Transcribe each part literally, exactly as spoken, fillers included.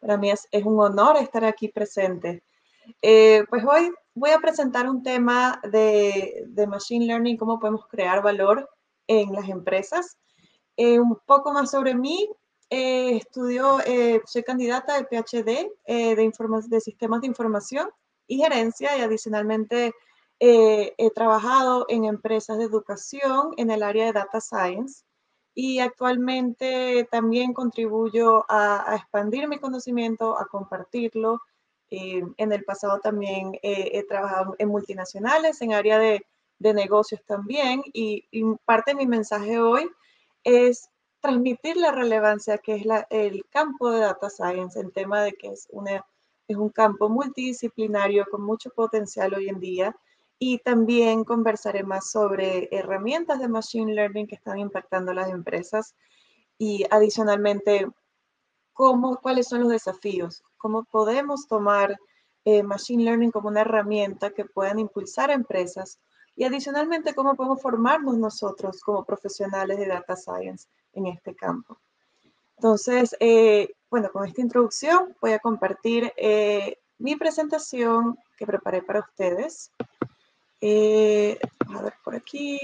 Para mí es, es un honor estar aquí presente. Eh, pues hoy voy a presentar un tema de, de Machine Learning, cómo podemos crear valor en las empresas. Eh, un poco más sobre mí. Eh, estudio, eh, soy candidata de PhD eh, de, de Sistemas de Información y Gerencia, y adicionalmente eh, he trabajado en empresas de educación en el área de Data Science, y actualmente también contribuyo a, a expandir mi conocimiento, a compartirlo. Eh, en el pasado también eh, he trabajado en multinacionales, en área de, de negocios también, y, y parte de mi mensaje hoy es transmitir la relevancia que es la, el campo de Data Science, en tema de que es, una, es un campo multidisciplinario con mucho potencial hoy en día. Y también conversaré más sobre herramientas de Machine Learning que están impactando a las empresas, y adicionalmente cómo, cuáles son los desafíos, cómo podemos tomar eh, Machine Learning como una herramienta que puedan impulsar empresas, y adicionalmente cómo podemos formarnos nosotros como profesionales de Data Science en este campo. Entonces, eh, bueno, con esta introducción voy a compartir eh, mi presentación que preparé para ustedes. Eh, a ver por aquí.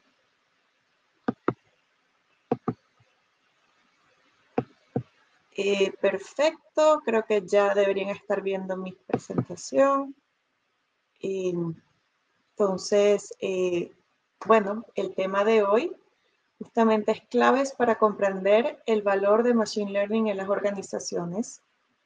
Eh, perfecto, creo que ya deberían estar viendo mi presentación. Eh, entonces, eh, bueno, el tema de hoy justamente es claves para comprender el valor de Machine Learning en las organizaciones.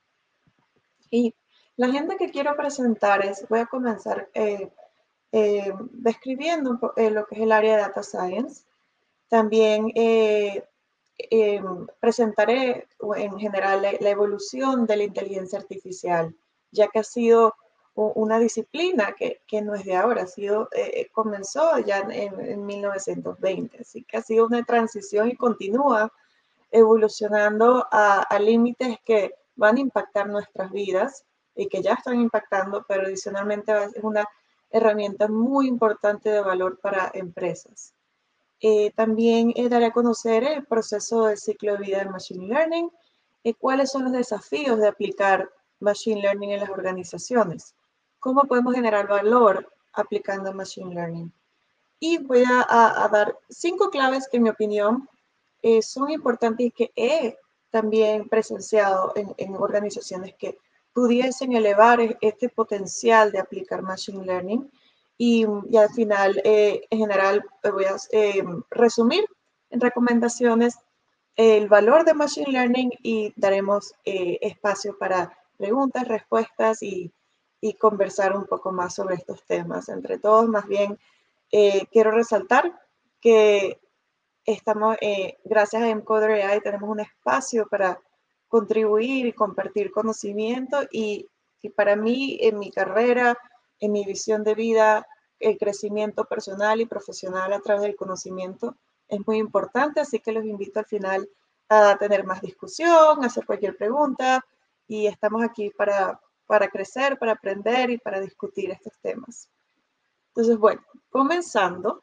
Y la agenda que quiero presentar es, voy a comenzar eh, eh, describiendo eh, lo que es el área de Data Science. También eh, eh, presentaré en general la, la evolución de la inteligencia artificial, ya que ha sido una disciplina que, que no es de ahora, ha sido, eh, comenzó ya en, en mil novecientos veinte, así que ha sido una transición y continúa evolucionando a, a límites que van a impactar nuestras vidas y que ya están impactando, pero adicionalmente es una herramienta muy importante de valor para empresas. Eh, también eh, daré a conocer el proceso del ciclo de vida del Machine Learning, eh, cuáles son los desafíos de aplicar Machine Learning en las organizaciones, cómo podemos generar valor aplicando Machine Learning. Y voy a, a, a dar cinco claves que en mi opinión eh, son importantes y que he también presenciado en, en organizaciones que pudiesen elevar este potencial de aplicar Machine Learning. Y, y al final, eh, en general, voy a eh, resumir en recomendaciones el valor de Machine Learning, y daremos eh, espacio para preguntas, respuestas y, y conversar un poco más sobre estos temas. Entre todos, más bien, eh, quiero resaltar que estamos, eh, gracias a Encoder A I, tenemos un espacio para contribuir y compartir conocimiento, y, y para mí, en mi carrera, en mi visión de vida, el crecimiento personal y profesional a través del conocimiento es muy importante, así que los invito al final a tener más discusión, a hacer cualquier pregunta, y estamos aquí para, para crecer, para aprender y para discutir estos temas. Entonces, bueno, comenzando,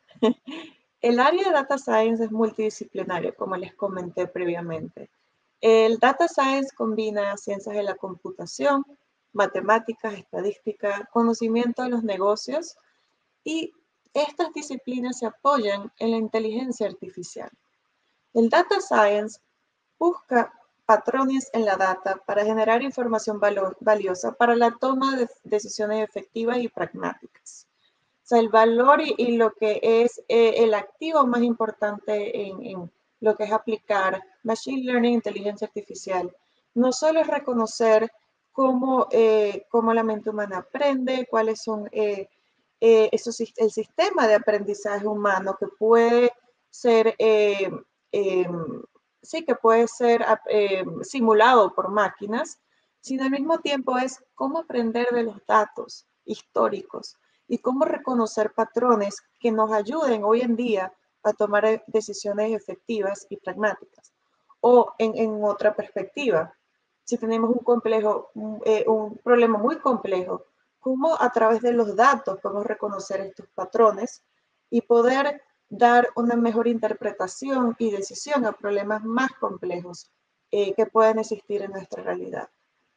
el área de Data Science es multidisciplinario, como les comenté previamente. El Data Science combina ciencias de la computación, matemáticas, estadística, conocimiento de los negocios, y estas disciplinas se apoyan en la inteligencia artificial. El Data Science busca patrones en la data para generar información valiosa para la toma de decisiones efectivas y pragmáticas. O sea, el valor y, y lo que es eh, el activo más importante en, en lo que es aplicar Machine Learning, inteligencia artificial, no solo es reconocer cómo, eh, cómo la mente humana aprende, cuáles son eh, eh, esos, el sistema de aprendizaje humano que puede ser, eh, eh, sí, que puede ser eh, simulado por máquinas, sino al mismo tiempo es cómo aprender de los datos históricos y cómo reconocer patrones que nos ayuden hoy en día a tomar decisiones efectivas y pragmáticas. O en, en otra perspectiva, si tenemos un complejo, un, eh, un problema muy complejo, cómo a través de los datos podemos reconocer estos patrones y poder dar una mejor interpretación y decisión a problemas más complejos eh, que pueden existir en nuestra realidad.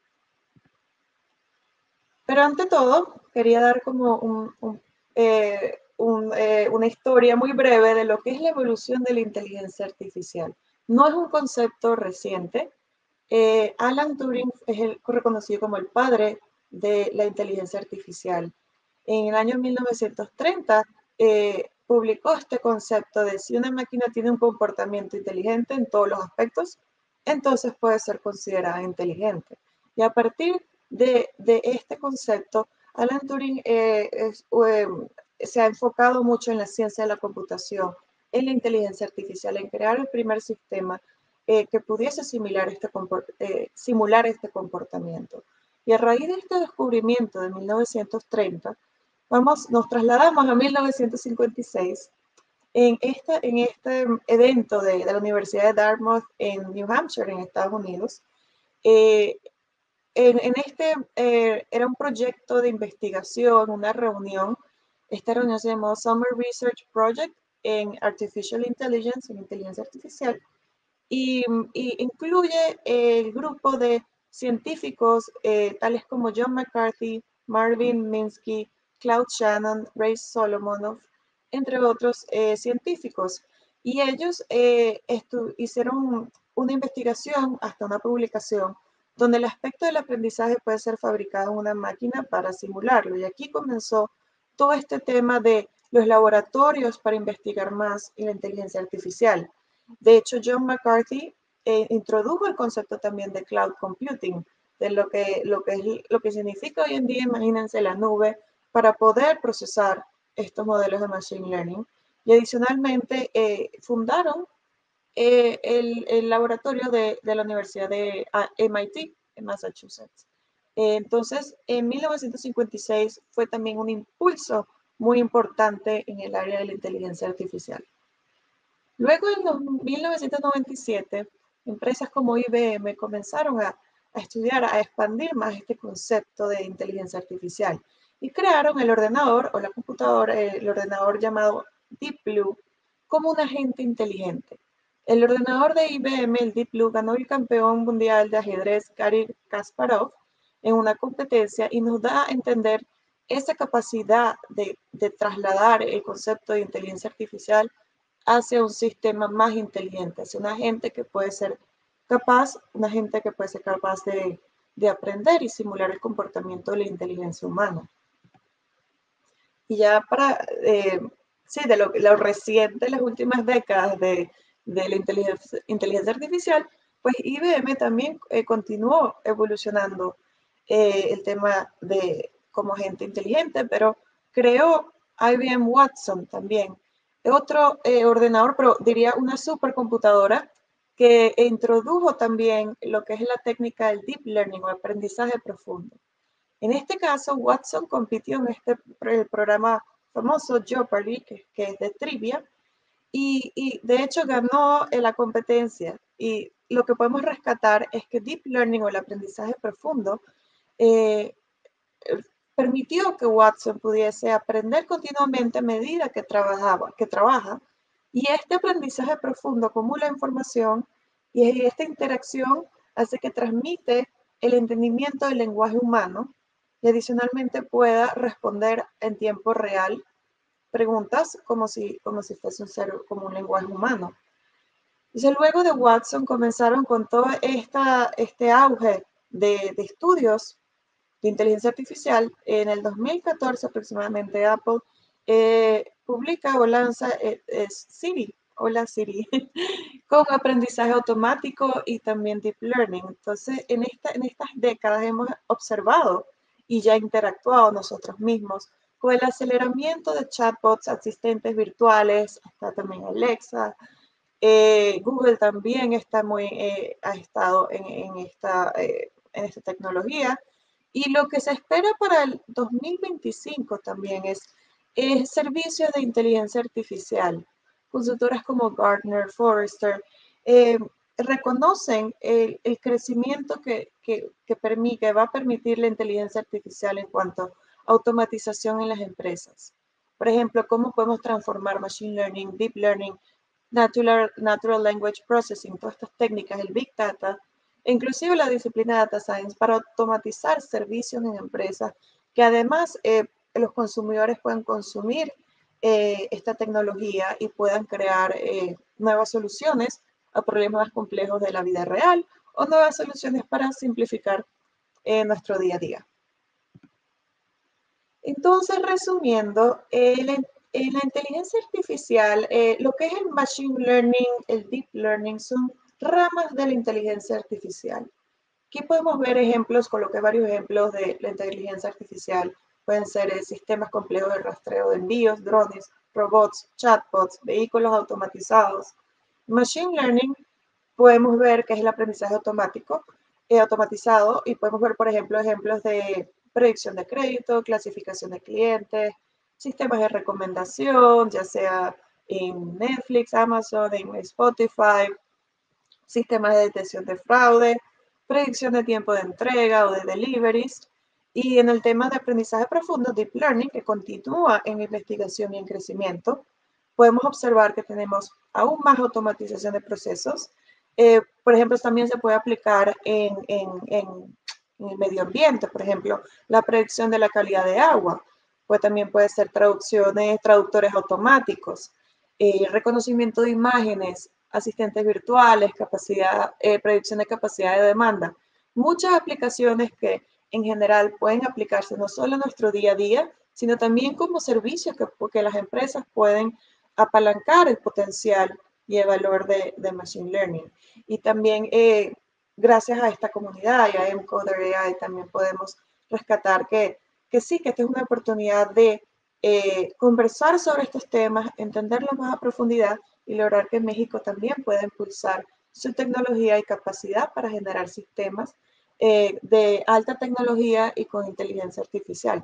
Pero ante todo, quería dar como un, un, eh, un, eh, una historia muy breve de lo que es la evolución de la inteligencia artificial. No es un concepto reciente. Eh, Alan Turing es el, reconocido como el padre de la inteligencia artificial. En el año mil novecientos treinta eh, publicó este concepto de si una máquina tiene un comportamiento inteligente en todos los aspectos, entonces puede ser considerada inteligente. Y a partir de, de este concepto, Alan Turing eh, es, eh, se ha enfocado mucho en la ciencia de la computación, en la inteligencia artificial, en crear el primer sistema eh, que pudiese simular este, eh, simular este comportamiento. Y a raíz de este descubrimiento de mil novecientos treinta, vamos, nos trasladamos a mil novecientos cincuenta y seis en este, en este evento de, de la Universidad de Dartmouth en New Hampshire, en Estados Unidos. Eh, en, en, este eh, era un proyecto de investigación, una reunión. Esta reunión se llamó Summer Research Project en Artificial Intelligence, en inteligencia artificial, y, y incluye el grupo de científicos eh, tales como John McCarthy, Marvin Minsky, Claude Shannon, Ray Solomonoff, entre otros eh, científicos. Y ellos eh, hicieron una investigación hasta una publicación donde el aspecto del aprendizaje puede ser fabricado en una máquina para simularlo. Y aquí comenzó todo este tema de los laboratorios para investigar más en la inteligencia artificial. De hecho, John McCarthy eh, introdujo el concepto también de cloud computing, de lo que, lo, que es, lo que significa hoy en día, imagínense, la nube para poder procesar estos modelos de machine learning. Y adicionalmente eh, fundaron eh, el, el, laboratorio de, de, la Universidad de M I T en Massachusetts. Eh, entonces, en mil novecientos cincuenta y seis fue también un impulso muy importante en el área de la inteligencia artificial. Luego, en mil novecientos noventa y siete, empresas como I B M comenzaron a, a, estudiar, a expandir más este concepto de inteligencia artificial y crearon el ordenador o la computadora, el ordenador llamado Deep Blue, como un agente inteligente. El ordenador de I B M, el Deep Blue, ganó el campeón mundial de ajedrez Garry Kasparov en una competencia y nos da a entender esa capacidad de, de trasladar el concepto de inteligencia artificial hacia un sistema más inteligente, hacia una gente que puede ser capaz, una gente que puede ser capaz de, de aprender y simular el comportamiento de la inteligencia humana. Y ya para, eh, sí, de lo, lo reciente, las últimas décadas de, de la inteligencia, inteligencia artificial, pues I B M también eh, continuó evolucionando eh, el tema de como agente inteligente, pero creó I B M Watson también, otro eh, ordenador, pero diría una supercomputadora que introdujo también lo que es la técnica del deep learning o aprendizaje profundo. En este caso, Watson compitió en este el programa famoso Jeopardy, que, que es de trivia, y, y, de hecho ganó en la competencia. Y lo que podemos rescatar es que deep learning o el aprendizaje profundo eh, permitió que Watson pudiese aprender continuamente a medida que trabajaba, que trabaja, y este aprendizaje profundo acumula información y esta interacción hace que transmite el entendimiento del lenguaje humano y adicionalmente pueda responder en tiempo real preguntas como si, como si fuese un ser, como un lenguaje humano. Entonces, luego de Watson comenzaron con todo esta, este auge de, de estudios de inteligencia artificial. En el dos mil catorce aproximadamente Apple eh, publica o lanza eh, eh, Siri, hola Siri, con aprendizaje automático y también deep learning. Entonces, en, esta, en estas décadas hemos observado y ya interactuado nosotros mismos con el aceleramiento de chatbots, asistentes virtuales, hasta también Alexa. Eh, Google también está muy, eh, ha estado en, en, esta, eh, en esta tecnología. Y lo que se espera para el dos mil veinticinco también es, es servicios de inteligencia artificial. Consultoras como Gartner, Forrester, eh, reconocen el, el crecimiento que, que, que, permite, que va a permitir la inteligencia artificial en cuanto a automatización en las empresas. Por ejemplo, cómo podemos transformar machine learning, deep learning, natural, natural language processing, todas estas técnicas, el big data, inclusive la disciplina de Data Science, para automatizar servicios en empresas que además eh, los consumidores puedan consumir eh, esta tecnología y puedan crear eh, nuevas soluciones a problemas complejos de la vida real o nuevas soluciones para simplificar eh, nuestro día a día. Entonces, resumiendo, eh, la, eh, la inteligencia artificial, eh, lo que es el machine learning, el deep learning, son ramas de la inteligencia artificial. Aquí podemos ver ejemplos, coloqué varios ejemplos de la inteligencia artificial. Pueden ser eh, sistemas complejos de rastreo de envíos, drones, robots, chatbots, vehículos automatizados. Machine learning, podemos ver que es el aprendizaje automático, eh, automatizado, y podemos ver, por ejemplo, ejemplos de predicción de crédito, clasificación de clientes, sistemas de recomendación, ya sea en Netflix, Amazon, en Spotify, sistemas de detección de fraude, predicción de tiempo de entrega o de deliveries. Y en el tema de aprendizaje profundo, Deep Learning, que continúa en investigación y en crecimiento, podemos observar que tenemos aún más automatización de procesos. Eh, por ejemplo, también se puede aplicar en, en, en, en el medio ambiente, por ejemplo, la predicción de la calidad de agua, pues también puede ser traducciones, traductores automáticos, eh, reconocimiento de imágenes, asistentes virtuales, capacidad, eh, predicción de capacidad de demanda. Muchas aplicaciones que en general pueden aplicarse no solo en nuestro día a día, sino también como servicios que, que las empresas pueden apalancar el potencial y el valor de, de Machine Learning. Y también eh, gracias a esta comunidad y a Encoder A I también podemos rescatar que, que sí, que esta es una oportunidad de eh, conversar sobre estos temas, entenderlos más a profundidad y lograr que México también pueda impulsar su tecnología y capacidad para generar sistemas eh, de alta tecnología y con inteligencia artificial.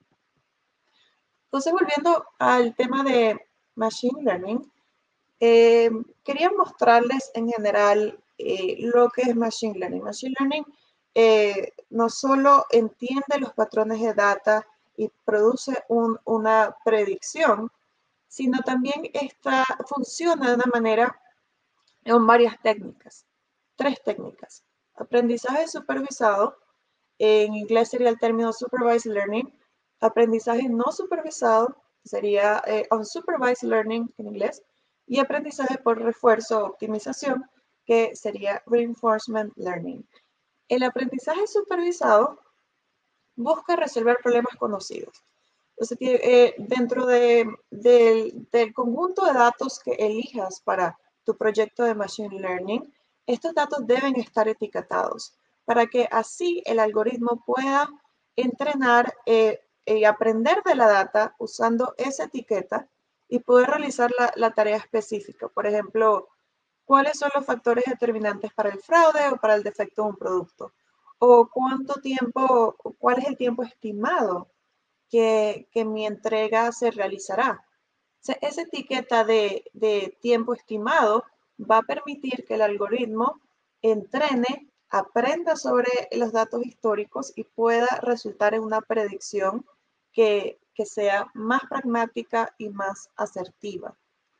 Entonces, volviendo al tema de Machine Learning, eh, quería mostrarles en general eh, lo que es Machine Learning. Machine Learning eh, no solo entiende los patrones de data y produce un, una predicción, sino también esta funciona de una manera con varias técnicas, tres técnicas. Aprendizaje supervisado, en inglés sería el término supervised learning. Aprendizaje no supervisado sería eh, unsupervised learning en inglés. Y aprendizaje por refuerzo o optimización, que sería reinforcement learning. El aprendizaje supervisado busca resolver problemas conocidos. Entonces, eh, dentro de, de, del conjunto de datos que elijas para tu proyecto de Machine Learning, estos datos deben estar etiquetados para que así el algoritmo pueda entrenar eh, y aprender de la data usando esa etiqueta y poder realizar la, la tarea específica. Por ejemplo, ¿cuáles son los factores determinantes para el fraude o para el defecto de un producto? ¿O cuánto tiempo, cuál es el tiempo estimado que, que mi entrega se realizará? O sea, esa etiqueta de, de tiempo estimado va a permitir que el algoritmo entrene, aprenda sobre los datos históricos y pueda resultar en una predicción que, que sea más pragmática y más asertiva.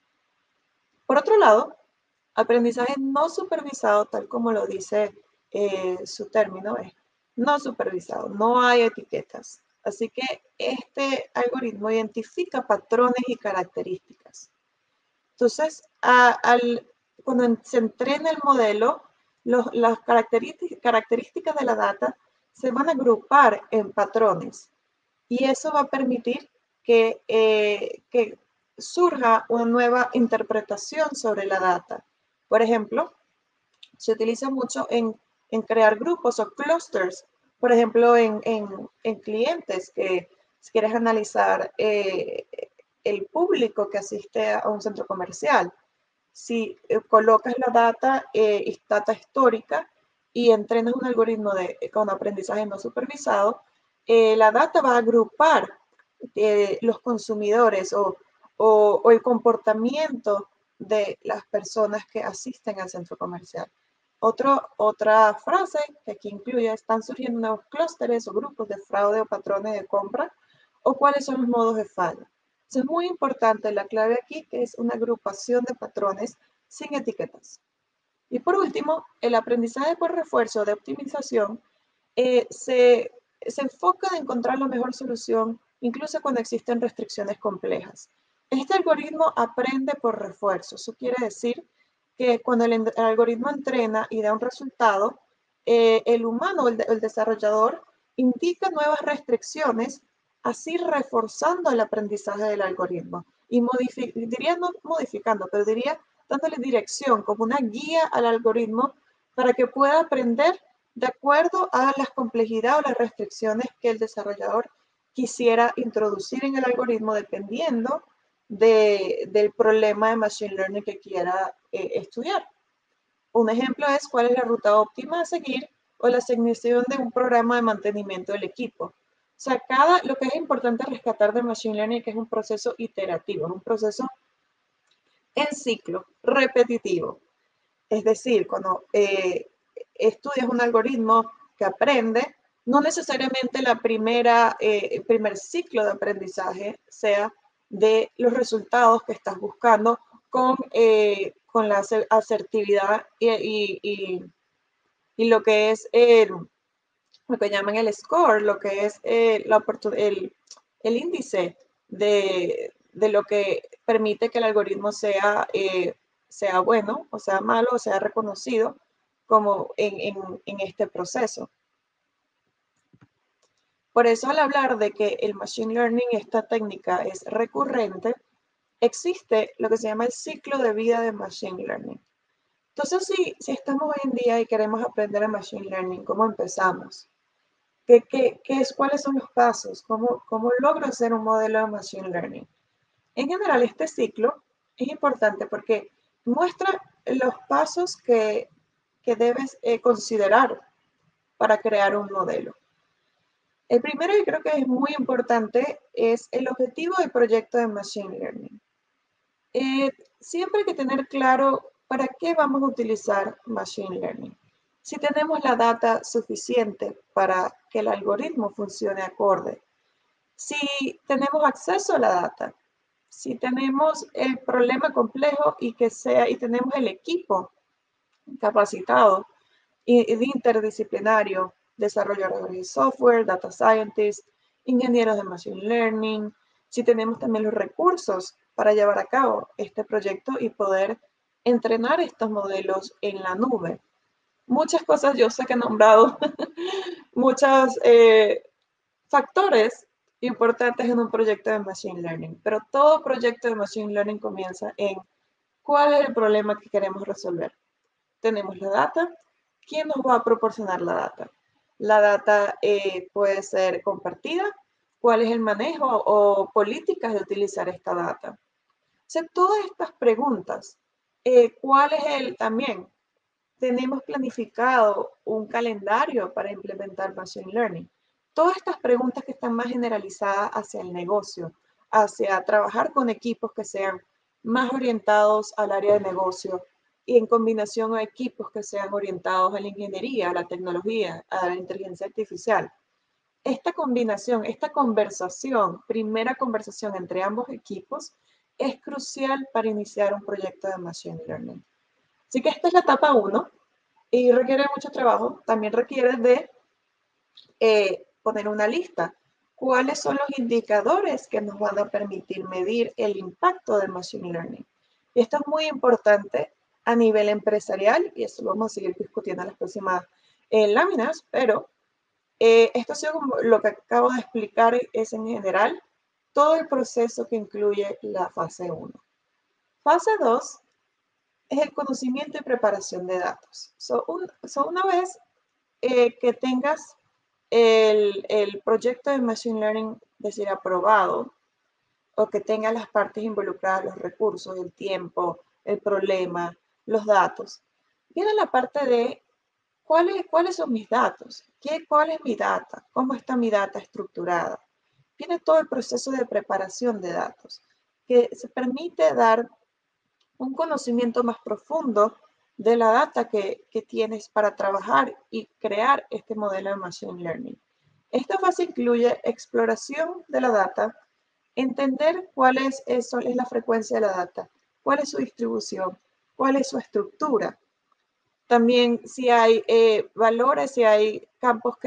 Por otro lado, aprendizaje no supervisado, tal como lo dice eh, su término, es no supervisado, no hay etiquetas. Así que este algoritmo identifica patrones y características. Entonces, a, al, cuando se entrena el modelo, los, las características, características de la data se van a agrupar en patrones y eso va a permitir que, eh, que surja una nueva interpretación sobre la data. Por ejemplo, se utiliza mucho en, en crear grupos o clusters, por ejemplo, en, en, en clientes que si quieres analizar eh, el público que asiste a un centro comercial. Si eh, colocas la data, eh, data histórica y entrenas un algoritmo de, con aprendizaje no supervisado, eh, la data va a agrupar eh, los consumidores o, o, o el comportamiento de las personas que asisten al centro comercial. Otro, otra frase que aquí incluye, están surgiendo nuevos clústeres o grupos de fraude o patrones de compra, o cuáles son los modos de falla. Eso es muy importante, la clave aquí que es una agrupación de patrones sin etiquetas. Y por último, el aprendizaje por refuerzo de optimización eh, se, se enfoca en encontrar la mejor solución, incluso cuando existen restricciones complejas. Este algoritmo aprende por refuerzo. Eso quiere decir que cuando el, el algoritmo entrena y da un resultado, eh, el humano, el, el desarrollador, indica nuevas restricciones, así reforzando el aprendizaje del algoritmo. Y diría no modificando, pero diría dándole dirección, como una guía al algoritmo para que pueda aprender de acuerdo a las complejidades o las restricciones que el desarrollador quisiera introducir en el algoritmo dependiendo de, del problema de Machine Learning que quiera eh, estudiar. Un ejemplo es cuál es la ruta óptima a seguir o la asignación de un programa de mantenimiento del equipo. O sea, cada, lo que es importante rescatar de Machine Learning es que es un proceso iterativo, es un proceso en ciclo, repetitivo. Es decir, cuando eh, estudias un algoritmo que aprende, no necesariamente la primera, eh, el primer ciclo de aprendizaje sea de los resultados que estás buscando con, eh, con la asertividad y, y, y, y lo que es el, lo que llaman el score, lo que es eh, la el, el índice de, de lo que permite que el algoritmo sea, eh, sea bueno, o sea malo, o sea reconocido como en, en, en este proceso. Por eso, al hablar de que el Machine Learning, esta técnica es recurrente, existe lo que se llama el ciclo de vida de Machine Learning. Entonces, si, si estamos hoy en día y queremos aprender el Machine Learning, ¿cómo empezamos? ¿Qué, qué, qué es, ¿Cuáles son los pasos? ¿Cómo, ¿Cómo logro hacer un modelo de Machine Learning? En general, este ciclo es importante porque muestra los pasos que, que debes eh, considerar para crear un modelo. El primero, y creo que es muy importante, es el objetivo del proyecto de Machine Learning. Eh, siempre hay que tener claro para qué vamos a utilizar Machine Learning. Si tenemos la data suficiente para que el algoritmo funcione acorde, si tenemos acceso a la data, si tenemos el problema complejo y que sea y tenemos el equipo capacitado y interdisciplinario, desarrolladores de software, data scientists, ingenieros de machine learning, si tenemos también los recursos para llevar a cabo este proyecto y poder entrenar estos modelos en la nube. Muchas cosas yo sé que he nombrado, muchos eh, factores importantes en un proyecto de Machine Learning, pero todo proyecto de Machine Learning comienza en cuál es el problema que queremos resolver. Tenemos la data, ¿quién nos va a proporcionar la data? La data eh, puede ser compartida, ¿cuál es el manejo o políticas de utilizar esta data? O sea, todas estas preguntas, eh, ¿cuál es el también? Tenemos planificado un calendario para implementar Machine Learning. Todas estas preguntas que están más generalizadas hacia el negocio, hacia trabajar con equipos que sean más orientados al área de negocio y en combinación a equipos que sean orientados a la ingeniería, a la tecnología, a la inteligencia artificial. Esta combinación, esta conversación, primera conversación entre ambos equipos, es crucial para iniciar un proyecto de Machine Learning. Así que esta es la etapa uno y requiere mucho trabajo. También requiere de eh, poner una lista. ¿Cuáles son los indicadores que nos van a permitir medir el impacto del Machine Learning? Y esto es muy importante a nivel empresarial y eso lo vamos a seguir discutiendo en las próximas eh, láminas, pero eh, esto ha sido como lo que acabo de explicar es en general todo el proceso que incluye la fase uno. Fase dos es el conocimiento y preparación de datos. So, un, so una vez eh, que tengas el, el proyecto de Machine Learning, es decir, aprobado, o que tenga las partes involucradas, los recursos, el tiempo, el problema, los datos, viene la parte de cuáles, cuáles son mis datos, ¿Qué, cuál es mi data, cómo está mi data estructurada. Viene todo el proceso de preparación de datos, que se permite dar un conocimiento más profundo de la data que, que tienes para trabajar y crear este modelo de Machine Learning. Esta fase incluye exploración de la data, entender cuál es, eso, es la frecuencia de la data, cuál es su distribución, cuál es su estructura. También si hay eh, valores, si hay campos que,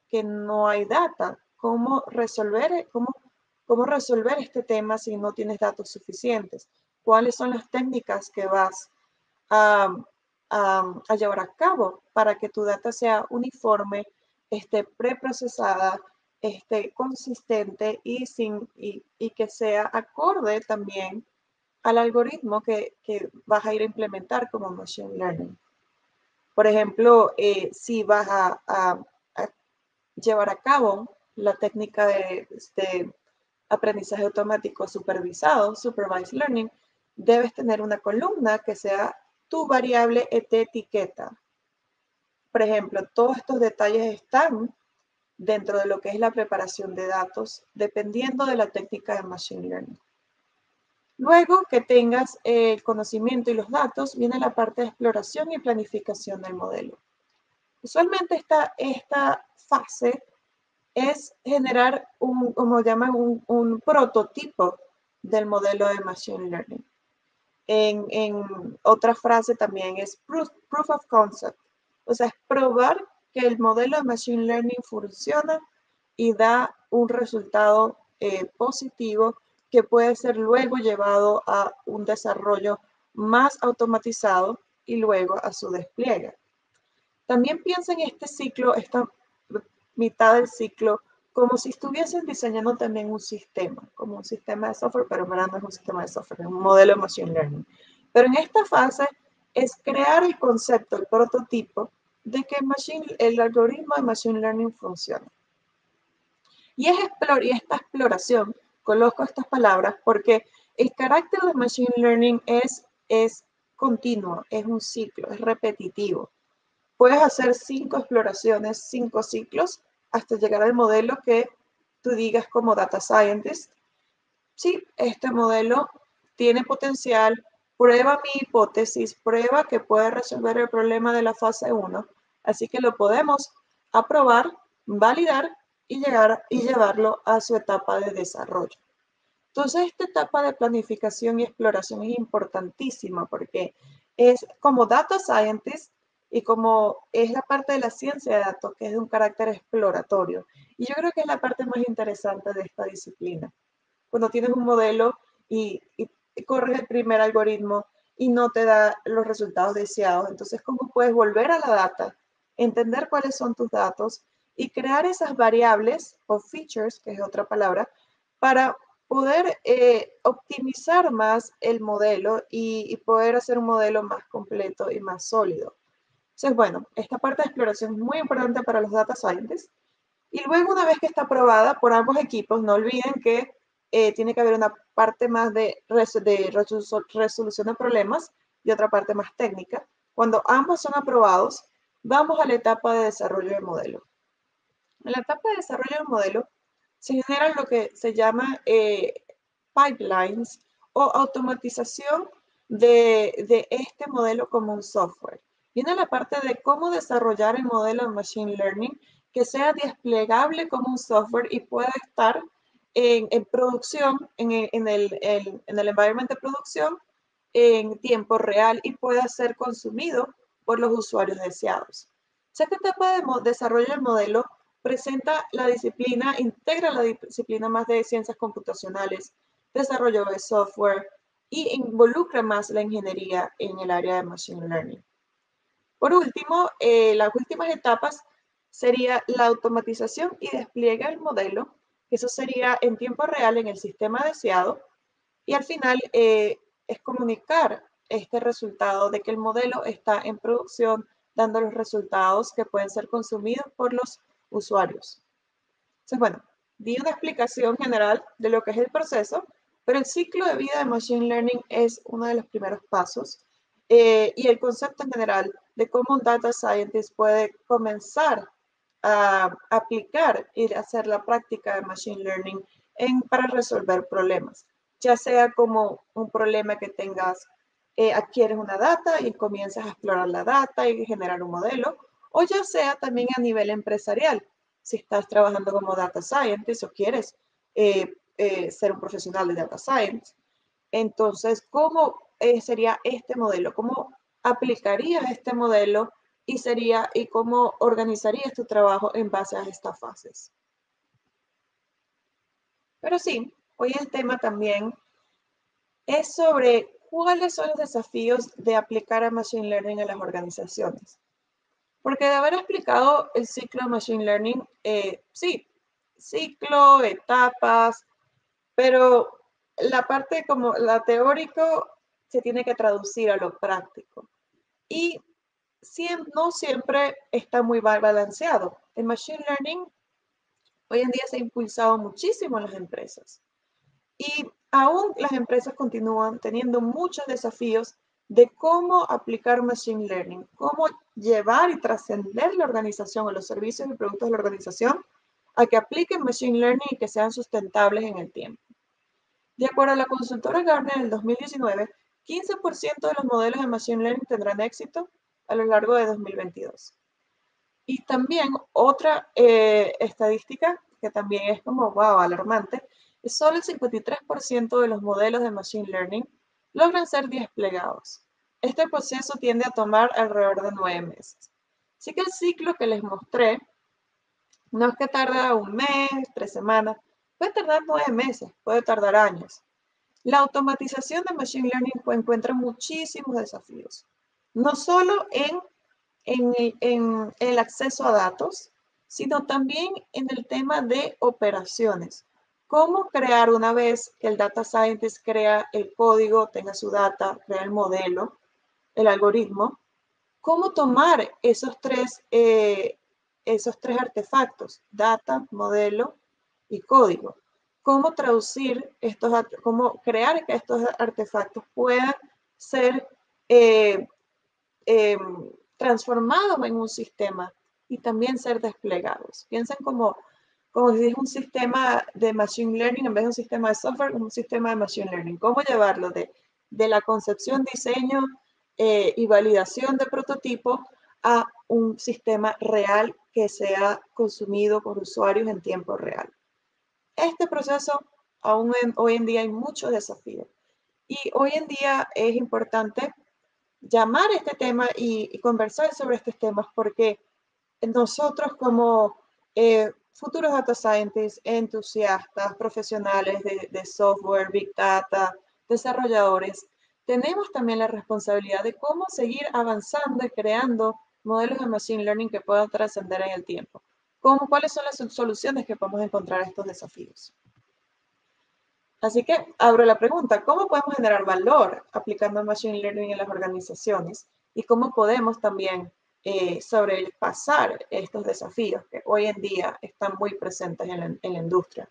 que no hay data. ¿Cómo resolver, cómo, cómo resolver este tema si no tienes datos suficientes? ¿Cuáles son las técnicas que vas a, a, a llevar a cabo para que tu data sea uniforme, esté preprocesada, esté consistente y, sin, y, y que sea acorde también al algoritmo que, que vas a ir a implementar como Machine Learning? Por ejemplo, eh, si vas a, a, a, llevar a cabo la técnica de, de aprendizaje automático supervisado, Supervised Learning, debes tener una columna que sea tu variable etiqueta. Por ejemplo, todos estos detalles están dentro de lo que es la preparación de datos, dependiendo de la técnica de Machine Learning. Luego que tengas el conocimiento y los datos, viene la parte de exploración y planificación del modelo. Usualmente esta, esta fase es generar un, como llaman, un, un prototipo del modelo de Machine Learning. En, en otra frase también es proof, proof of concept. O sea, es probar que el modelo de Machine Learning funciona y da un resultado eh, positivo que puede ser luego llevado a un desarrollo más automatizado y luego a su despliegue. También piensa en este ciclo, esta mitad del ciclo, como si estuviesen diseñando también un sistema, como un sistema de software, pero en verdad no es un sistema de software, es un modelo de Machine Learning. Pero en esta fase es crear el concepto, el prototipo de que machine, el algoritmo de Machine Learning funciona. Y, es explore, y esta exploración, coloco estas palabras porque el carácter de Machine Learning es, es continuo, es un ciclo, es repetitivo. Puedes hacer cinco exploraciones, cinco ciclos, hasta llegar al modelo que tú digas como data scientist. Sí, este modelo tiene potencial, prueba mi hipótesis, prueba que puede resolver el problema de la fase uno, así que lo podemos aprobar, validar y, llegar, y llevarlo a su etapa de desarrollo. Entonces, esta etapa de planificación y exploración es importantísima porque es como data scientist y como es la parte de la ciencia de datos, que es de un carácter exploratorio. Y yo creo que es la parte más interesante de esta disciplina. Cuando tienes un modelo y, y, y corres el primer algoritmo y no te da los resultados deseados, entonces, ¿cómo puedes volver a la data, entender cuáles son tus datos y crear esas variables o features, que es otra palabra, para poder eh, optimizar más el modelo y, y poder hacer un modelo más completo y más sólido? Entonces, bueno, esta parte de exploración es muy importante para los data scientists. Y luego, una vez que está aprobada por ambos equipos, no olviden que eh, tiene que haber una parte más de, res de resolución de problemas y otra parte más técnica. Cuando ambos son aprobados, vamos a la etapa de desarrollo del modelo. En la etapa de desarrollo del modelo se generan lo que se llama eh, pipelines o automatización de, de este modelo como un software. Viene la parte de cómo desarrollar el modelo de Machine Learning que sea desplegable como un software y pueda estar en, en producción, en el, en, el, en, en el environment de producción en tiempo real y pueda ser consumido por los usuarios deseados. Esta etapa de desarrollo del modelo presenta la disciplina, integra la disciplina más de ciencias computacionales, desarrollo de software y involucra más la ingeniería en el área de Machine Learning. Por último, eh, las últimas etapas sería la automatización y despliegue del modelo, que eso sería en tiempo real en el sistema deseado, y al final eh, es comunicar este resultado de que el modelo está en producción, dando los resultados que pueden ser consumidos por los usuarios. Entonces, bueno, di una explicación general de lo que es el proceso, pero el ciclo de vida de Machine Learning es uno de los primeros pasos eh, y el concepto en general de cómo un data scientist puede comenzar a aplicar y hacer la práctica de Machine Learning en, para resolver problemas, ya sea como un problema que tengas, eh, adquieres una data y comienzas a explorar la data y generar un modelo, o ya sea también a nivel empresarial, si estás trabajando como data scientist o quieres eh, eh, ser un profesional de data science. Entonces, ¿cómo eh, sería este modelo? ¿Cómo aplicarías este modelo y sería y cómo organizarías tu trabajo en base a estas fases. Pero sí, hoy el tema también es sobre cuáles son los desafíos de aplicar a Machine Learning en las organizaciones. Porque de haber explicado el ciclo de Machine Learning, eh, sí, ciclo, etapas, pero la parte como la teórico se tiene que traducir a lo práctico. Y no siempre está muy balanceado. El Machine Learning hoy en día se ha impulsado muchísimo en las empresas. Y aún las empresas continúan teniendo muchos desafíos de cómo aplicar Machine Learning, cómo llevar y trascender la organización o los servicios y productos de la organización a que apliquen Machine Learning y que sean sustentables en el tiempo. De acuerdo a la consultora Gartner en el dos mil diecinueve, quince por ciento de los modelos de Machine Learning tendrán éxito a lo largo de dos mil veintidós. Y también otra eh, estadística que también es como, wow, alarmante, es solo el cincuenta y tres por ciento de los modelos de Machine Learning logran ser desplegados. Este proceso tiende a tomar alrededor de nueve meses. Así que el ciclo que les mostré no es que tarda un mes, tres semanas, puede tardar nueve meses, puede tardar años. La automatización de Machine Learning encuentra muchísimos desafíos, no solo en En, en, el acceso a datos, sino también en el tema de operaciones. Cómo crear una vez que el data scientist crea el código, tenga su data, crea el modelo, el algoritmo, cómo tomar esos tres, eh, esos tres artefactos, data, modelo y código. Cómo traducir estos, cómo crear que estos artefactos puedan ser eh, eh, transformados en un sistema y también ser desplegados. Piensen como, como si es un sistema de Machine Learning en vez de un sistema de software, un sistema de Machine Learning. ¿Cómo llevarlo de, de la concepción, diseño eh, y validación de prototipo a un sistema real que sea consumido por usuarios en tiempo real? Este proceso, aún en, hoy en día hay muchos desafíos. Y hoy en día es importante llamar este tema y, y conversar sobre estos temas porque nosotros como eh, futuros data scientists, entusiastas, profesionales de, de software, big data, desarrolladores, tenemos también la responsabilidad de cómo seguir avanzando y creando modelos de machine learning que puedan trascender en el tiempo. ¿Cómo, ¿Cuáles son las soluciones que podemos encontrar a estos desafíos? Así que abro la pregunta, ¿cómo podemos generar valor aplicando Machine Learning en las organizaciones? Y cómo podemos también eh, sobrepasar estos desafíos que hoy en día están muy presentes en la, en la industria.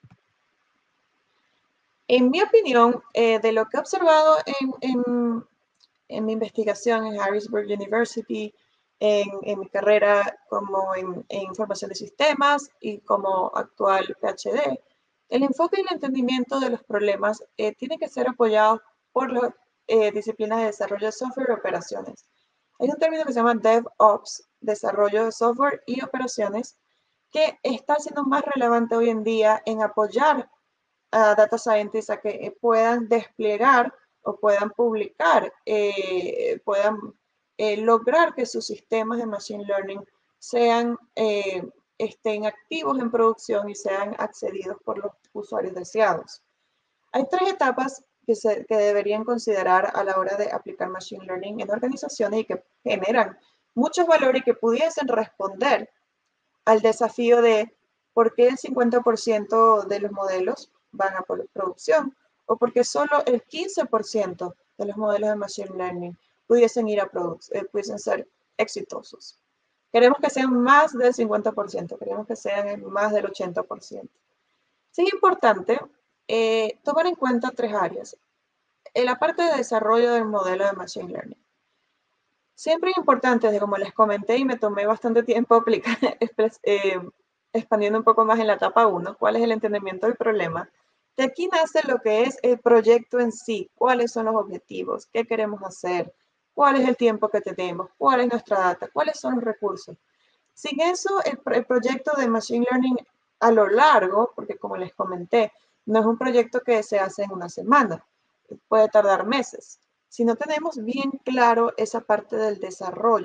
En mi opinión, eh, de lo que he observado en, en, en mi investigación en Harrisburg University, en, en mi carrera como en, en información de sistemas y como actual PhD, el enfoque y el entendimiento de los problemas eh, tiene que ser apoyado por las eh, disciplinas de desarrollo de software y operaciones. Hay un término que se llama DevOps, desarrollo de software y operaciones, que está siendo más relevante hoy en día en apoyar a data scientists a que puedan desplegar o puedan publicar, eh, puedan eh, lograr que sus sistemas de machine learning sean, eh, estén activos en producción y sean accedidos por los usuarios deseados. Hay tres etapas que, se, que deberían considerar a la hora de aplicar machine learning en organizaciones y que generan mucho valor y que pudiesen responder al desafío de por qué el cincuenta por ciento de los modelos van a por producción o porque solo el quince por ciento de los modelos de Machine Learning pudiesen ir a producción, eh, pudiesen ser exitosos. Queremos que sean más del cincuenta por ciento, queremos que sean más del ochenta por ciento. Sí es importante eh, tomar en cuenta tres áreas. En la parte de desarrollo del modelo de Machine Learning. Siempre es importante, como les comenté y me tomé bastante tiempo aplicar, eh, expandiendo un poco más en la etapa uno, cuál es el entendimiento del problema. De aquí nace lo que es el proyecto en sí, cuáles son los objetivos, qué queremos hacer, cuál es el tiempo que tenemos, cuál es nuestra data, cuáles son los recursos. Sin eso, el, el proyecto de Machine Learning a lo largo, porque como les comenté, no es un proyecto que se hace en una semana, puede tardar meses. Si no tenemos bien claro esa parte del desarrollo,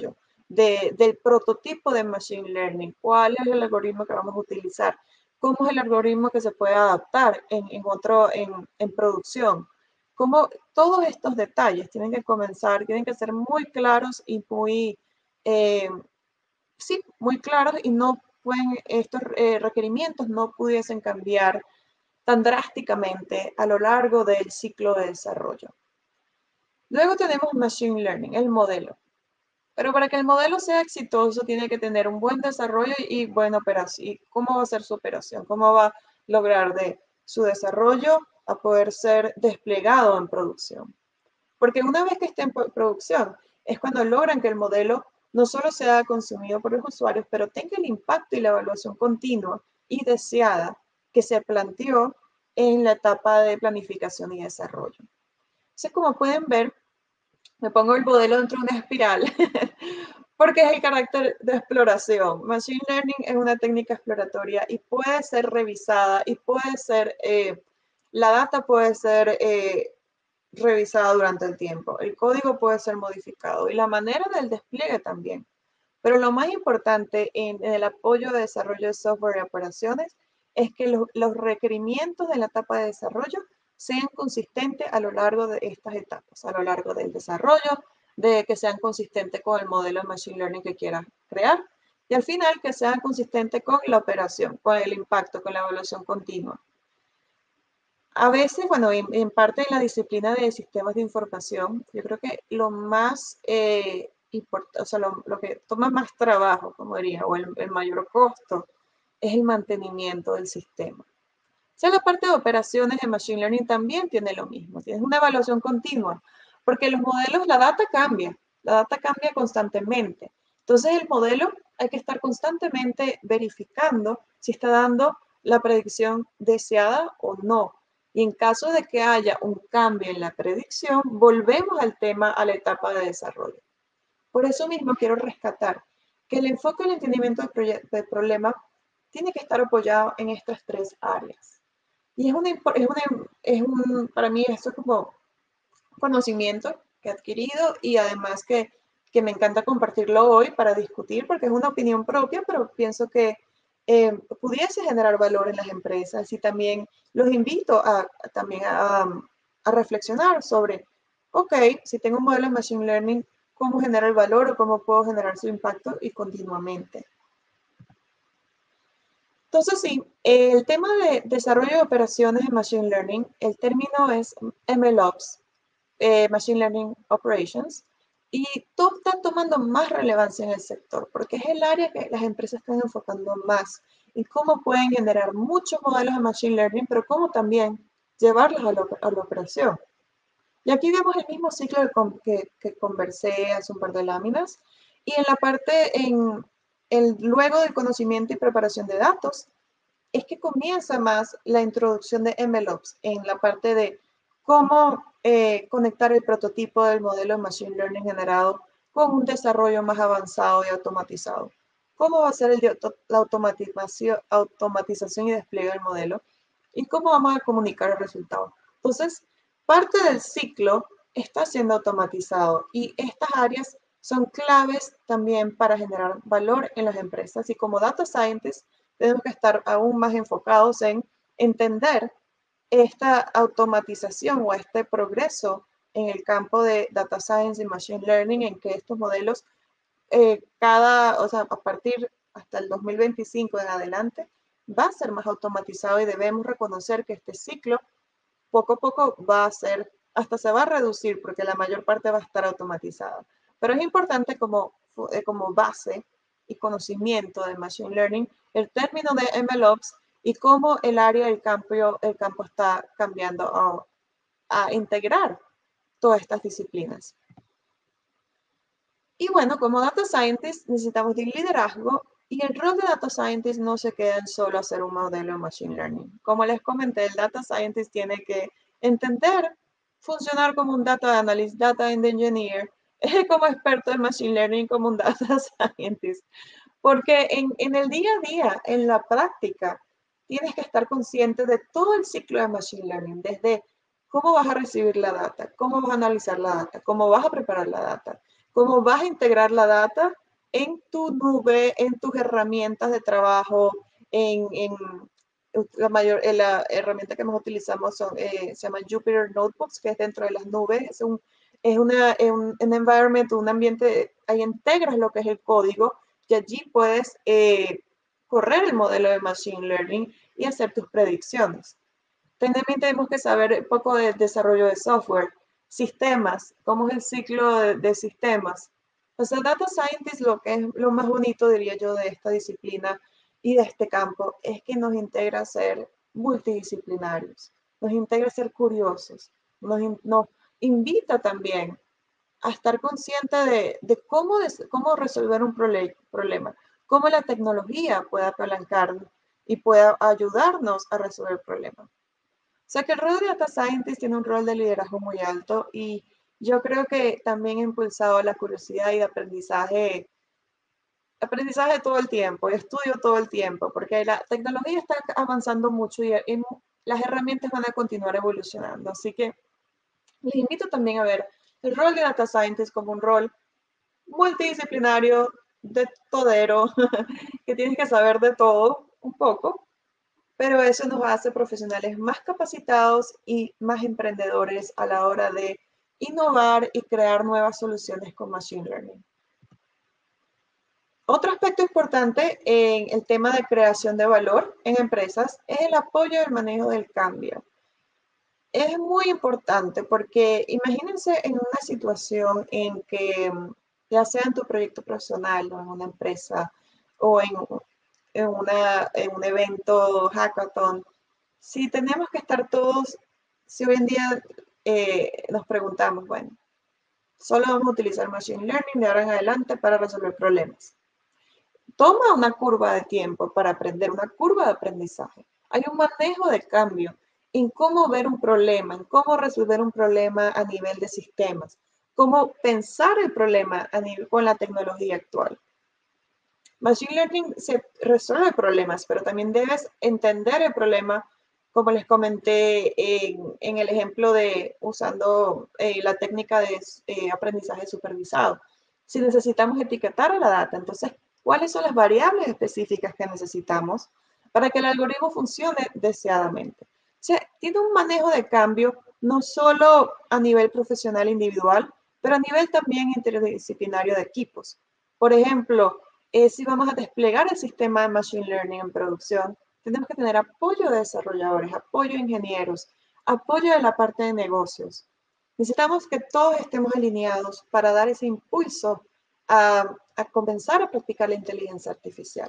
de, del prototipo de Machine Learning, cuál es el algoritmo que vamos a utilizar, cómo es el algoritmo que se puede adaptar en, en, otro, en, en producción. Cómo todos estos detalles tienen que comenzar, tienen que ser muy claros y muy, eh, sí, muy claros y no pueden, estos eh, requerimientos no pudiesen cambiar tan drásticamente a lo largo del ciclo de desarrollo. Luego tenemos Machine Learning, el modelo. Pero para que el modelo sea exitoso tiene que tener un buen desarrollo y buena operación. ¿Y cómo va a ser su operación? ¿Cómo va a lograr de su desarrollo a poder ser desplegado en producción? Porque una vez que esté en producción es cuando logran que el modelo no solo sea consumido por los usuarios, pero tenga el impacto y la evaluación continua y deseada que se planteó en la etapa de planificación y desarrollo. Entonces, como pueden ver, me pongo el modelo dentro de una espiral porque es el carácter de exploración. Machine Learning es una técnica exploratoria y puede ser revisada y puede ser, eh, la data puede ser eh, revisada durante el tiempo. El código puede ser modificado y la manera del despliegue también. Pero lo más importante en, en el apoyo de desarrollo de software y operaciones es que lo, los requerimientos de la etapa de desarrollo sean consistentes a lo largo de estas etapas, a lo largo del desarrollo, de que sean consistentes con el modelo de Machine Learning que quieras crear y al final que sean consistentes con la operación, con el impacto, con la evaluación continua. A veces, bueno, en, en parte de la disciplina de sistemas de información, yo creo que lo más eh, importante, o sea, lo, lo, que toma más trabajo, como diría, o el, el mayor costo, es el mantenimiento del sistema. O sea, la parte de operaciones de Machine Learning también tiene lo mismo, tienes una evaluación continua, porque los modelos, la data cambia, la data cambia constantemente. Entonces, el modelo hay que estar constantemente verificando si está dando la predicción deseada o no. Y en caso de que haya un cambio en la predicción, volvemos al tema, a la etapa de desarrollo. Por eso mismo quiero rescatar que el enfoque y el entendimiento del, del problema tiene que estar apoyado en estas tres áreas. Y es, una, es, una, es un, para mí esto es como conocimiento que he adquirido y además que, que me encanta compartirlo hoy para discutir porque es una opinión propia, pero pienso que eh, pudiese generar valor en las empresas y también los invito a, a también a, a reflexionar sobre, ok, si tengo un modelo de Machine Learning, ¿cómo genera el valor o cómo puedo generar su impacto y continuamente? Entonces, sí, el tema de desarrollo de operaciones en Machine Learning, el término es M L Ops, eh, Machine Learning Operations, y todo está tomando más relevancia en el sector, porque es el área que las empresas están enfocando más y cómo pueden generar muchos modelos de Machine Learning, pero cómo también llevarlos a la, a la operación. Y aquí vemos el mismo ciclo que, que, que conversé hace un par de láminas, y en la parte, en el, luego del conocimiento y preparación de datos, es que comienza más la introducción de M L Ops en la parte de cómo eh, conectar el prototipo del modelo de Machine Learning generado con un desarrollo más avanzado y automatizado. ¿Cómo va a ser el, la automatización, automatización y despliegue del modelo? ¿Y cómo vamos a comunicar el resultado? Entonces, parte del ciclo está siendo automatizado y estas áreas son claves también para generar valor en las empresas. Y como data scientists, tenemos que estar aún más enfocados en entender esta automatización o este progreso en el campo de data science y machine learning, en que estos modelos, eh, cada, o sea, a partir hasta el dos mil veinticinco en adelante, va a ser más automatizado y debemos reconocer que este ciclo poco a poco va a ser, hasta se va a reducir porque la mayor parte va a estar automatizada. Pero es importante como, eh, como base y conocimiento de Machine Learning el término de M L Ops y cómo el área del campo, el campo está cambiando a, a integrar todas estas disciplinas. Y bueno, como Data Scientist necesitamos de liderazgo y el rol de Data Scientist no se queda en solo hacer un modelo de Machine Learning. Como les comenté, el Data Scientist tiene que entender, funcionar como un Data Analyst, Data Engineer, como experto en Machine Learning, como un Data Scientist. Porque en, en el día a día, en la práctica, tienes que estar consciente de todo el ciclo de Machine Learning, desde cómo vas a recibir la data, cómo vas a analizar la data, cómo vas a preparar la data, cómo vas a integrar la data en tu nube, en tus herramientas de trabajo, en, en la mayor, en la herramienta que más utilizamos son, eh, se llama Jupyter Notebooks, que es dentro de las nubes, es un, es una, es un, un environment, un ambiente, ahí integras lo que es el código y allí puedes eh, correr el modelo de Machine Learning y hacer tus predicciones. También tenemos que saber un poco de desarrollo de software, sistemas, cómo es el ciclo de, de sistemas. O sea, Data Scientist, lo que es lo más bonito, diría yo, de esta disciplina y de este campo, es que nos integra a ser multidisciplinarios, nos integra a ser curiosos, nos, nos invita también a estar consciente de, de cómo, de, cómo resolver un prole problema, cómo la tecnología puede apalancar y pueda ayudarnos a resolver el problema. O sea que el rol de Data Scientist tiene un rol de liderazgo muy alto y yo creo que también ha impulsado la curiosidad y de aprendizaje, aprendizaje todo el tiempo, estudio todo el tiempo, porque la tecnología está avanzando mucho y, y las herramientas van a continuar evolucionando. Así que les invito también a ver el rol de Data Scientist como un rol multidisciplinario, de todero, que tienes que saber de todo un poco, pero eso nos hace profesionales más capacitados y más emprendedores a la hora de innovar y crear nuevas soluciones con Machine Learning. Otro aspecto importante en el tema de creación de valor en empresas es el apoyo y el manejo del cambio. Es muy importante porque imagínense en una situación en que, ya sea en tu proyecto personal o en una empresa o en, en, una, en un evento hackathon, si tenemos que estar todos, si hoy en día eh, nos preguntamos, bueno, solo vamos a utilizar Machine Learning de ahora en adelante para resolver problemas. Toma una curva de tiempo para aprender, una curva de aprendizaje. Hay un manejo de cambio en cómo ver un problema, en cómo resolver un problema a nivel de sistemas, cómo pensar el problema a nivel, con la tecnología actual. Machine Learning se resuelve problemas, pero también debes entender el problema, como les comenté en, en el ejemplo de usando eh, la técnica de eh, aprendizaje supervisado. Si necesitamos etiquetar a la data, entonces, ¿cuáles son las variables específicas que necesitamos para que el algoritmo funcione deseadamente? O sea, tiene un manejo de cambio no solo a nivel profesional individual, pero a nivel también interdisciplinario de equipos. Por ejemplo, eh, si vamos a desplegar el sistema de Machine Learning en producción, tenemos que tener apoyo de desarrolladores, apoyo de ingenieros, apoyo de la parte de negocios. Necesitamos que todos estemos alineados para dar ese impulso a, a comenzar a practicar la inteligencia artificial.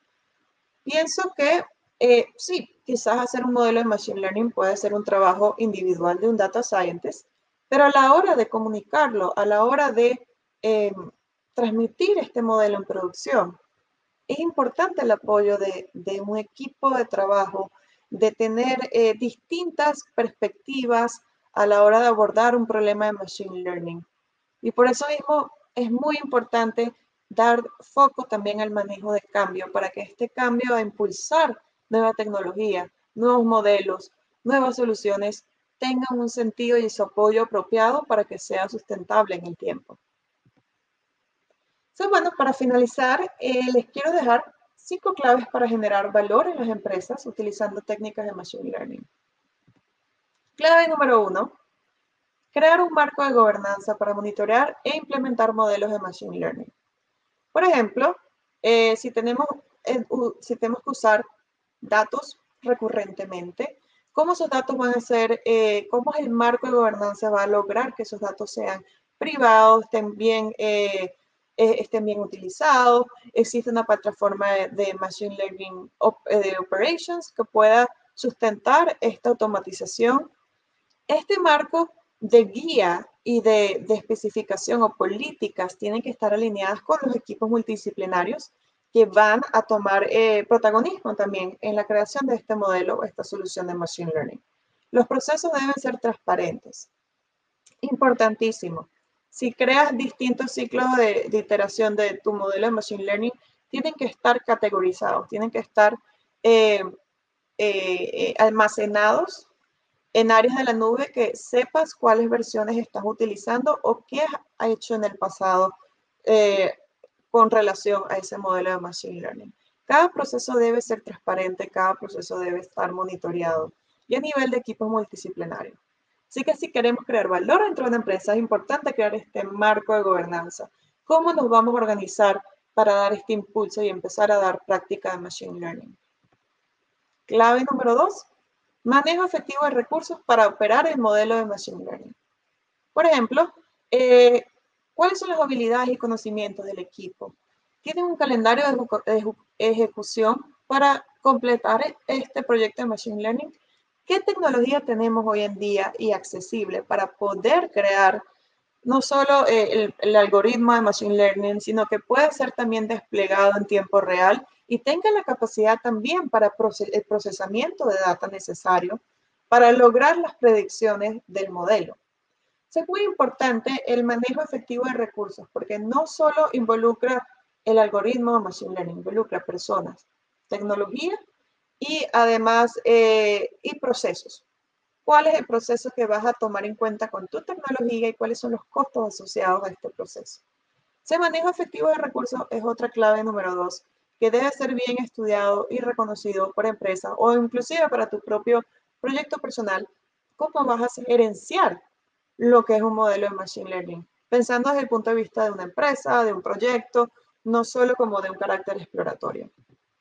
Pienso que eh, sí, quizás hacer un modelo de Machine Learning puede ser un trabajo individual de un Data Scientist, pero a la hora de comunicarlo, a la hora de eh, transmitir este modelo en producción, es importante el apoyo de, de un equipo de trabajo, de tener eh, distintas perspectivas a la hora de abordar un problema de Machine Learning. Y por eso mismo es muy importante dar foco también al manejo de cambio, para que este cambio a impulsar nueva tecnología, nuevos modelos, nuevas soluciones, tengan un sentido y su apoyo apropiado para que sea sustentable en el tiempo. Entonces, bueno, para finalizar, eh, les quiero dejar cinco claves para generar valor en las empresas utilizando técnicas de Machine Learning. Clave número uno, crear un marco de gobernanza para monitorear e implementar modelos de Machine Learning. Por ejemplo, eh, si, tenemos, eh, si tenemos que usar datos recurrentemente, ¿cómo esos datos van a ser, eh, cómo el marco de gobernanza va a lograr que esos datos sean privados, estén bien, eh, eh, estén bien utilizados? Existe una plataforma de, de Machine Learning op, eh, de Operations que pueda sustentar esta automatización. Este marco de guía y de, de, especificación o políticas tienen que estar alineadas con los equipos multidisciplinarios que van a tomar eh, protagonismo también en la creación de este modelo o esta solución de Machine Learning. Los procesos deben ser transparentes. Importantísimo. Si creas distintos ciclos de, de iteración de tu modelo de Machine Learning, tienen que estar categorizados, tienen que estar eh, eh, almacenados en áreas de la nube, que sepas cuáles versiones estás utilizando o qué has hecho en el pasado eh, con relación a ese modelo de Machine Learning. Cada proceso debe ser transparente, cada proceso debe estar monitoreado y a nivel de equipos multidisciplinarios. Así que si queremos crear valor dentro de una empresa, es importante crear este marco de gobernanza. ¿Cómo nos vamos a organizar para dar este impulso y empezar a dar práctica de Machine Learning? Clave número dos, manejo efectivo de recursos para operar el modelo de Machine Learning. Por ejemplo, eh, ¿cuáles son las habilidades y conocimientos del equipo? ¿Tienen un calendario de ejecución para completar este proyecto de Machine Learning? ¿Qué tecnología tenemos hoy en día y accesible para poder crear no solo eh, el, el algoritmo de Machine Learning, sino que pueda ser también desplegado en tiempo real y tenga la capacidad también para proces el procesamiento de data necesario para lograr las predicciones del modelo? Es muy importante el manejo efectivo de recursos porque no solo involucra el algoritmo de Machine Learning, involucra personas, tecnología y además eh, y procesos. ¿Cuál es el proceso que vas a tomar en cuenta con tu tecnología y cuáles son los costos asociados a este proceso? Ese manejo efectivo de recursos es otra clave número dos, que debe ser bien estudiado y reconocido por empresas o inclusive para tu propio proyecto personal. ¿Cómo vas a gerenciar lo que es un modelo de Machine Learning? Pensando desde el punto de vista de una empresa, de un proyecto, no solo como de un carácter exploratorio.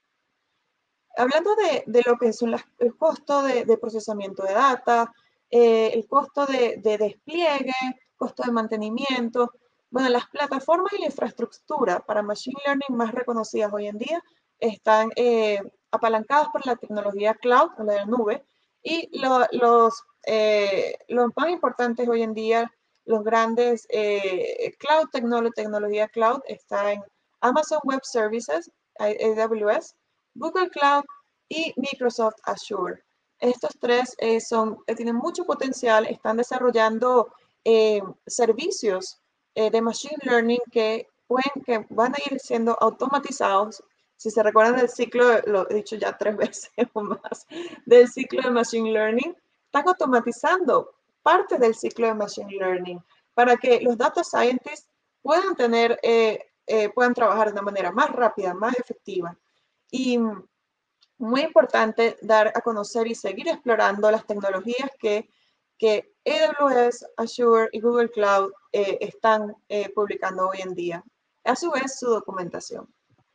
Hablando de, de lo que son las, el costo de, de procesamiento de data, eh, el costo de, de despliegue, costo de mantenimiento, bueno, las plataformas y la infraestructura para Machine Learning más reconocidas hoy en día están eh, apalancadas por la tecnología cloud, o la nube, y lo, los, eh, los más importantes hoy en día, los grandes eh, cloud technology, tecnología cloud, está en Amazon Web Services, A W S, Google Cloud y Microsoft Azure. Estos tres eh, son, eh, tienen mucho potencial, están desarrollando eh, servicios eh, de Machine Learning que, pueden, que van a ir siendo automatizados. Si se recuerdan del ciclo, lo he dicho ya tres veces o más, del ciclo de Machine Learning, están automatizando parte del ciclo de Machine Learning para que los data scientists puedan tener, eh, eh, puedan trabajar de una manera más rápida, más efectiva. Y muy importante dar a conocer y seguir explorando las tecnologías que, que A W S, Azure y Google Cloud eh, están eh, publicando hoy en día. A su vez, su documentación.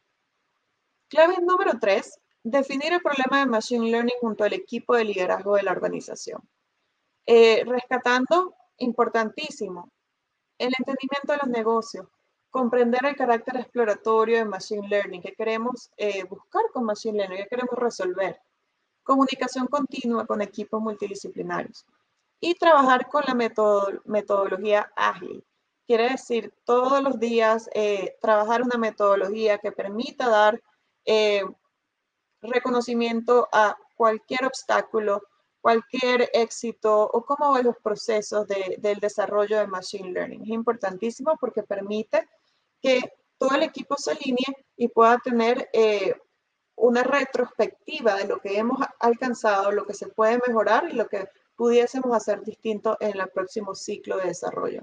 Clave número tres, definir el problema de Machine Learning junto al equipo de liderazgo de la organización. Eh, rescatando, importantísimo, el entendimiento de los negocios, comprender el carácter exploratorio de Machine Learning, que queremos eh, buscar con Machine Learning, que queremos resolver. Comunicación continua con equipos multidisciplinarios y trabajar con la metod metodología ágil. Quiere decir, todos los días eh, trabajar una metodología que permita dar eh, reconocimiento a cualquier obstáculo, cualquier éxito o cómo van los procesos de, del desarrollo de Machine Learning. Es importantísimo porque permite que todo el equipo se alinee y pueda tener eh, una retrospectiva de lo que hemos alcanzado, lo que se puede mejorar y lo que pudiésemos hacer distinto en el próximo ciclo de desarrollo.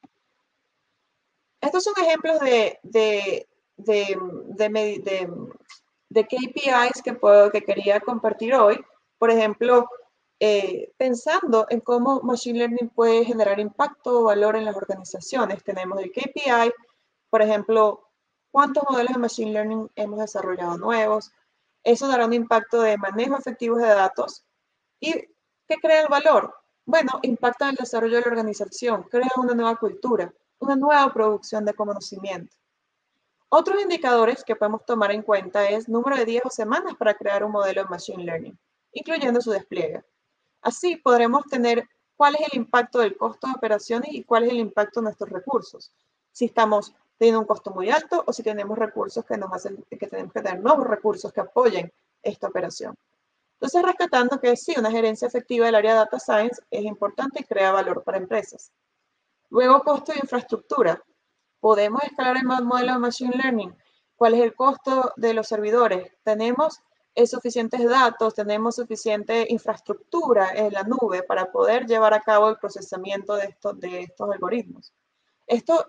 Estos son ejemplos de, de, de, de, de, de K P Is que, puedo, que quería compartir hoy. Por ejemplo, eh, pensando en cómo Machine Learning puede generar impacto o valor en las organizaciones. Tenemos el K P I, por ejemplo, cuántos modelos de Machine Learning hemos desarrollado nuevos. Eso dará un impacto de manejo efectivo de datos. ¿Y qué crea el valor? Bueno, impacta el desarrollo de la organización, crea una nueva cultura, una nueva producción de conocimiento. Otros indicadores que podemos tomar en cuenta es número de días o semanas para crear un modelo de Machine Learning, incluyendo su despliegue. Así podremos tener cuál es el impacto del costo de operaciones y cuál es el impacto de nuestros recursos. Si estamos teniendo un costo muy alto o si tenemos recursos que nos hacen que tenemos que tener nuevos recursos que apoyen esta operación. Entonces, rescatando que sí, una gerencia efectiva del área de Data Science es importante y crea valor para empresas. Luego, costo de infraestructura. ¿Podemos escalar el modelo de Machine Learning? ¿Cuál es el costo de los servidores? ¿Tenemos suficientes datos? ¿Tenemos suficiente infraestructura en la nube para poder llevar a cabo el procesamiento de estos, de estos algoritmos? Esto es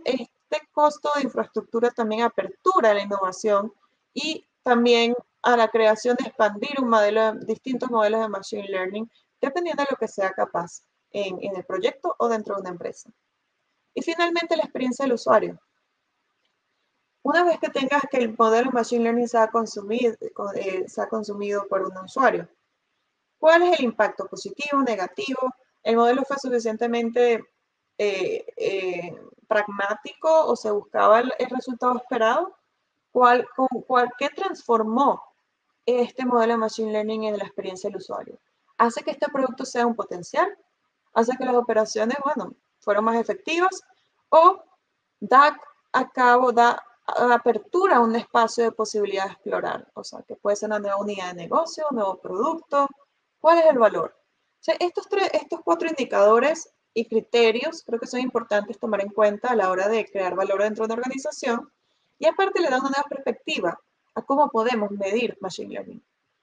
de costo de infraestructura también apertura a la innovación y también a la creación de expandir un modelo, distintos modelos de Machine Learning, dependiendo de lo que sea capaz en, en el proyecto o dentro de una empresa. Y finalmente, la experiencia del usuario. Una vez que tengas que el modelo de Machine Learning sea consumido, eh, sea consumido por un usuario, ¿cuál es el impacto positivo, negativo? ¿El modelo fue suficientemente eh, eh, pragmático o se buscaba el, el resultado esperado? ¿Cuál, con, cuál, ¿Qué transformó este modelo de Machine Learning en la experiencia del usuario? ¿Hace que este producto sea un potencial? ¿Hace que las operaciones, bueno, fueron más efectivas? ¿O da a cabo, da apertura a un espacio de posibilidad de explorar? O sea, que puede ser una nueva unidad de negocio, un nuevo producto. ¿Cuál es el valor? O sea, estos, tres, estos cuatro indicadores y criterios creo que son importantes tomar en cuenta a la hora de crear valor dentro de una organización y aparte le da una nueva perspectiva a cómo podemos medir Machine Learning.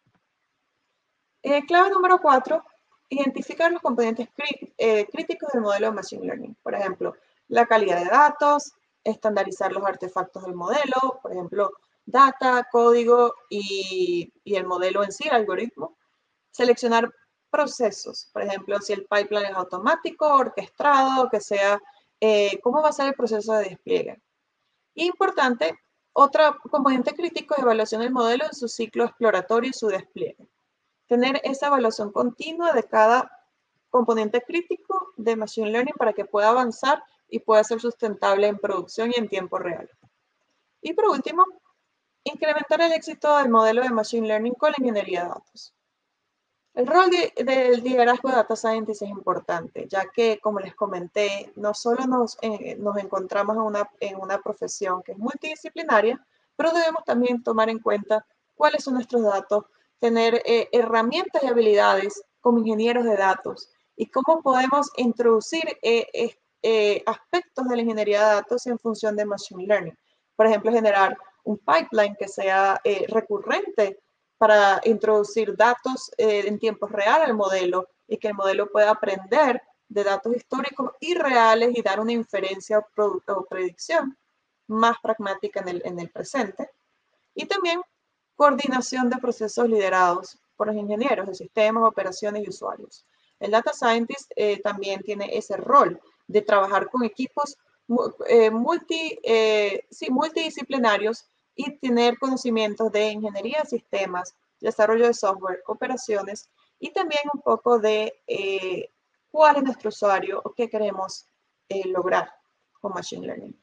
Eh, clave número cuatro, identificar los componentes crí eh, críticos del modelo de Machine Learning. Por ejemplo, la calidad de datos, estandarizar los artefactos del modelo, por ejemplo, data, código y, y el modelo en sí, el algoritmo. Seleccionar procesos, por ejemplo, si el pipeline es automático, orquestado, que sea, eh, cómo va a ser el proceso de despliegue. Y importante, otro componente crítico es evaluación del modelo en su ciclo exploratorio y su despliegue. Tener esa evaluación continua de cada componente crítico de Machine Learning para que pueda avanzar y pueda ser sustentable en producción y en tiempo real. Y por último, incrementar el éxito del modelo de Machine Learning con la ingeniería de datos. El rol de, del liderazgo de Data Scientist es importante, ya que, como les comenté, no solo nos, eh, nos encontramos en una, en una profesión que es multidisciplinaria, pero debemos también tomar en cuenta cuáles son nuestros datos, tener eh, herramientas y habilidades como ingenieros de datos y cómo podemos introducir eh, eh, eh, aspectos de la ingeniería de datos en función de Machine Learning. Por ejemplo, generar un pipeline que sea eh, recurrente para introducir datos eh, en tiempo real al modelo y que el modelo pueda aprender de datos históricos y reales y dar una inferencia o, o predicción más pragmática en el, en el presente. Y también coordinación de procesos liderados por los ingenieros de sistemas, operaciones y usuarios. El Data Scientist eh, también tiene ese rol de trabajar con equipos eh, multi, eh, sí, multidisciplinarios y tener conocimientos de ingeniería de sistemas, desarrollo de software, operaciones y también un poco de eh, cuál es nuestro usuario o qué queremos eh, lograr con Machine Learning.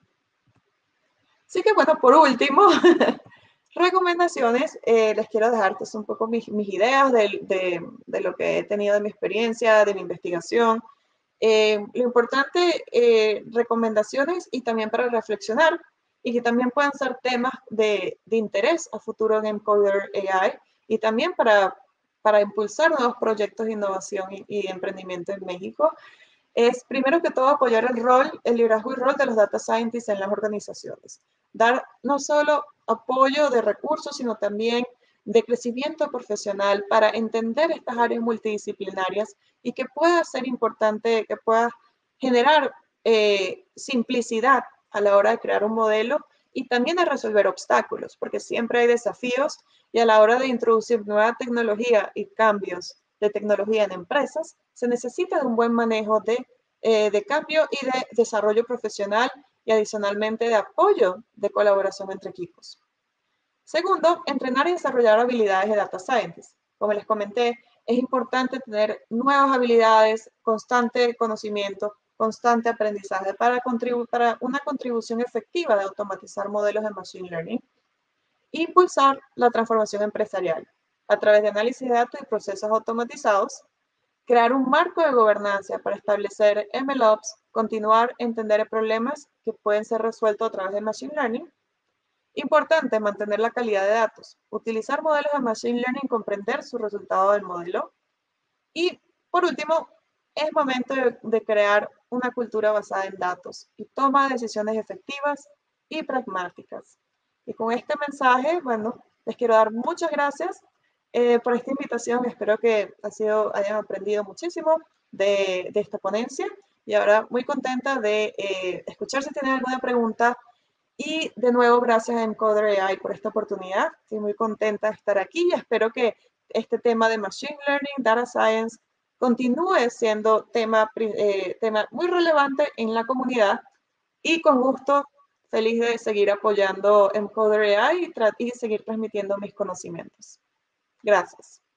Así que bueno, por último, recomendaciones, eh, les quiero dejar pues, un poco mis, mis ideas de, de, de, lo que he tenido de mi experiencia, de mi investigación. Eh, lo importante, eh, recomendaciones y también para reflexionar y que también puedan ser temas de, de interés a futuro en Encoder A I y también para, para impulsar nuevos proyectos de innovación y, y emprendimiento en México. Es primero que todo apoyar el rol, el liderazgo y rol de los data scientists en las organizaciones. Dar no solo apoyo de recursos, sino también de crecimiento profesional para entender estas áreas multidisciplinarias y que pueda ser importante, que pueda generar eh, simplicidad a la hora de crear un modelo y también a resolver obstáculos, porque siempre hay desafíos y a la hora de introducir nueva tecnología y cambios de tecnología en empresas, se necesita de un buen manejo de, eh, de cambio y de desarrollo profesional y adicionalmente de apoyo de colaboración entre equipos. Segundo, entrenar y desarrollar habilidades de data scientist. Como les comenté, es importante tener nuevas habilidades, constante conocimiento, constante aprendizaje para, para una contribución efectiva de automatizar modelos de Machine Learning e impulsar la transformación empresarial a través de análisis de datos y procesos automatizados, crear un marco de gobernanza para establecer M L Ops, continuar a entender problemas que pueden ser resueltos a través de Machine Learning. Importante mantener la calidad de datos, utilizar modelos de Machine Learning, comprender su resultado del modelo. Y por último, es momento de, de crear una cultura basada en datos y toma de decisiones efectivas y pragmáticas. Y con este mensaje, bueno, les quiero dar muchas gracias eh, por esta invitación. Espero que ha sido, hayan aprendido muchísimo de, de esta ponencia Y ahora muy contenta de eh, escuchar si tienen alguna pregunta. Y de nuevo, gracias a Encoder A I por esta oportunidad. Estoy muy contenta de estar aquí y espero que este tema de Machine Learning, Data Science, continúe siendo tema, eh, tema muy relevante en la comunidad y con gusto, feliz de seguir apoyando Encoder A I y, y seguir transmitiendo mis conocimientos. Gracias.